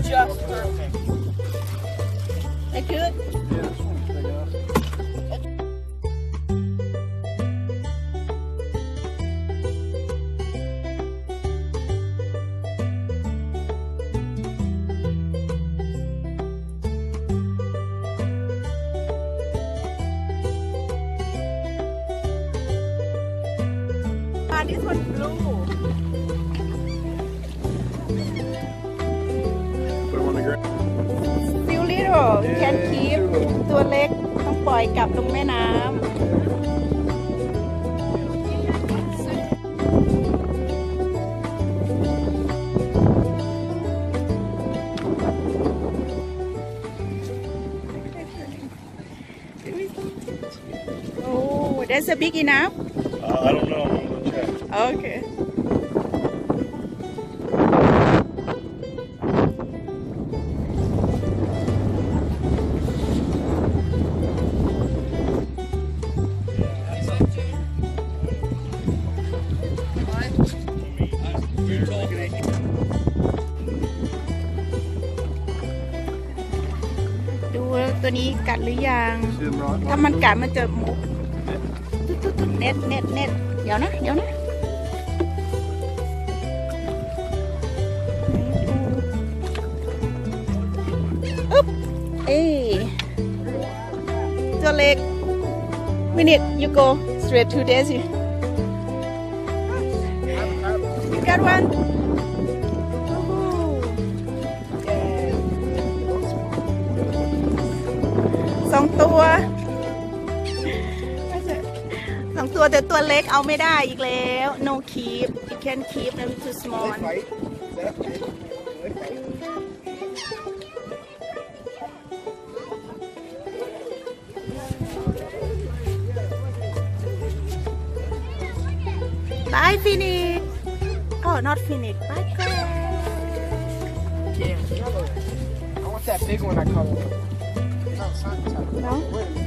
just perfect. That good? Yeah, this one's big enough. This one blue. Put them on the ground. Still little. Can keep. ตัวเล็กต้องปล่อยกลับลงแม่น้ำ Oh, that's a big enough. I don't know. I'm gonna check. Okay.ดูตัวนี้กัดหรือยัง See them right? ถ้ามันกัดมันจะหมกตุ๊ดเน็ตเดี๋ยวนะอึ๊บเอ้ตัวเล็ก minute you go straight to Daisy you got oneสองตัวแต่ตัวเล็กเอาไม่ได้อีกแล้ว no keep you can keep them too small bye Phoenix oh not Phoenix bye Greg I want that big one I caught. no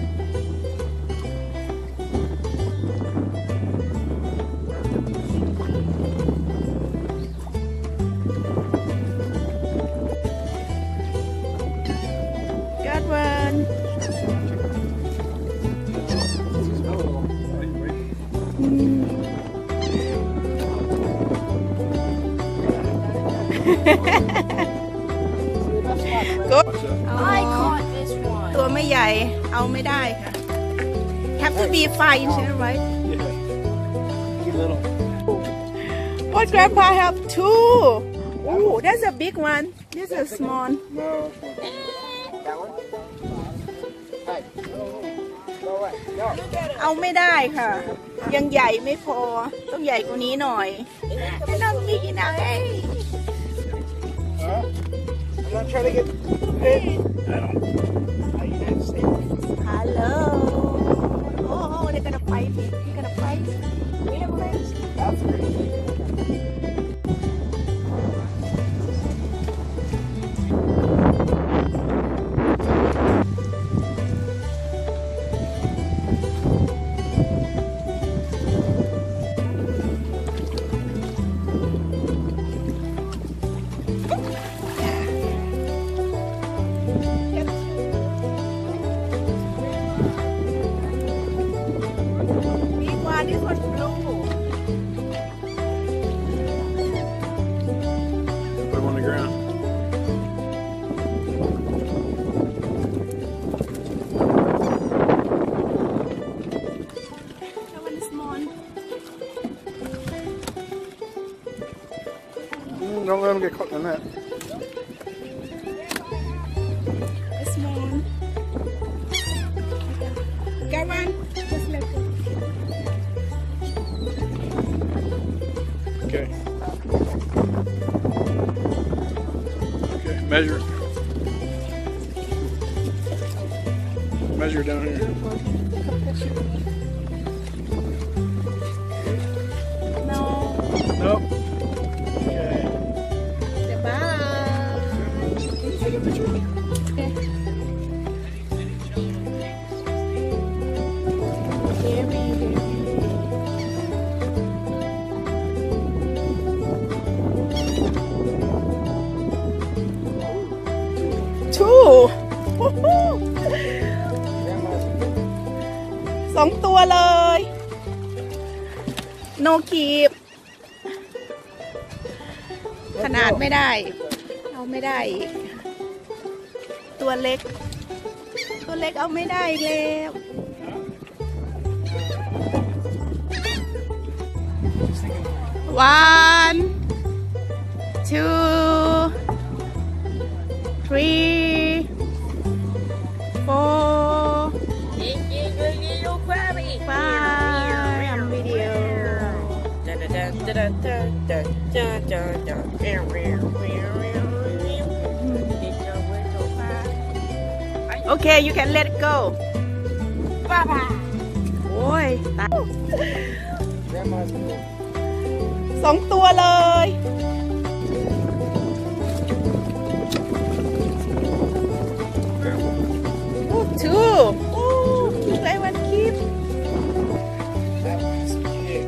got one go I caught this one. ตัวไม่ใหญ่เอาไม่ได้ค่ะ have to be 5 inches right Yeah. Too little. what grandpa have 2 oh that's a big one this is small No. That one? Hey. Go away. Go. เอาไม่ได้ค่ะ ยังใหญ่ไม่พอต้องใหญ่กว่านี้หน่อยน้องมีกินเอาเอ้ย Huh? I'm not trying to get big. I don't. hello oh they're gonna fight they're gonna fight wait a minute That's great. big one this one blue Put them on the ground. that one is small Don't let them get caught in that. it's small got one just like that. Okay. Okay, measure. Measure down here. no Nope. Okay. bye Take a picture. okay very 2 ตัวเลย no keep ขนาดไม่ได้ เอาไม่ได้อีกตัวเล็กเอาไม่ได้อีกแล้ว 1 2 3 4 You crabby. 5 ทำวิดีโอ โอเค you can let it go Baba. โอ้ยตาย Grandma's milk. 2 ตัวเลย two โอ้ยไรวันคลิป That one's big.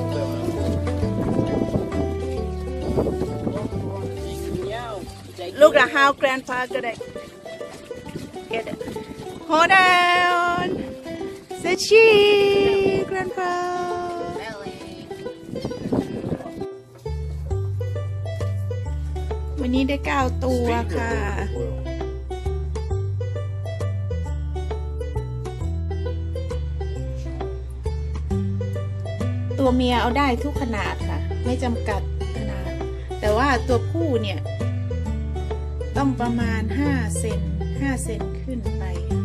Look at how grandpa gonna get it. Hold on. Say cheese, grandpa. Belly. วันนี้ได้9 ตัวค่ะ ตัวเมียเอาได้ทุกขนาดค่ะ ไม่จำกัดขนาด แต่ว่าตัวผู้เนี่ย ต้องประมาณ5 เซนขึ้นไป